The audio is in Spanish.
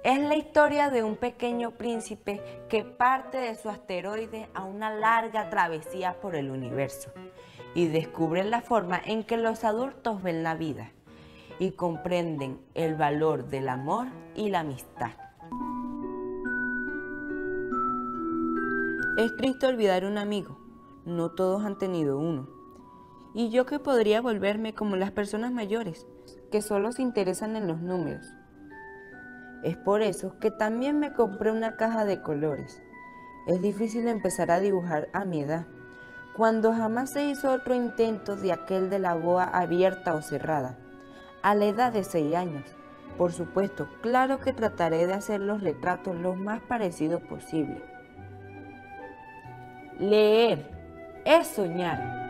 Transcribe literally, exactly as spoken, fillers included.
Es la historia de un pequeño príncipe que parte de su asteroide a una larga travesía por el universo y descubre la forma en que los adultos ven la vida y comprenden el valor del amor y la amistad. Es triste olvidar un amigo, no todos han tenido uno. Y yo que podría volverme como las personas mayores, que solo se interesan en los números. Es por eso que también me compré una caja de colores. Es difícil empezar a dibujar a mi edad, cuando jamás se hizo otro intento de aquel de la boa abierta o cerrada, a la edad de seis años. Por supuesto, claro que trataré de hacer los retratos lo más parecidos posible. Leer es soñar.